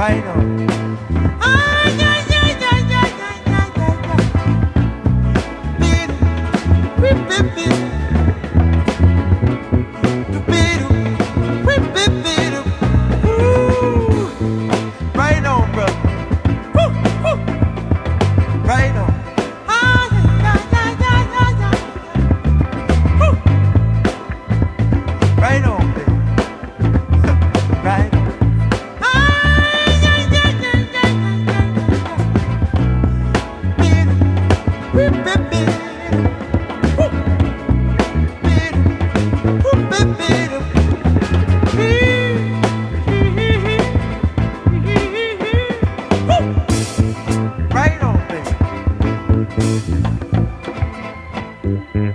Right on. Ay, ay, ay, ay, ay, ay, ay, ay, ay. Beat, beat, beat, beat. Beat, beat, beat, beat. Ooh. Right on, brother. Woo, woo. Right on. Ay, ay, ay, ay, ay, ay. Woo. Right on, baby. Right on. Right on, baby.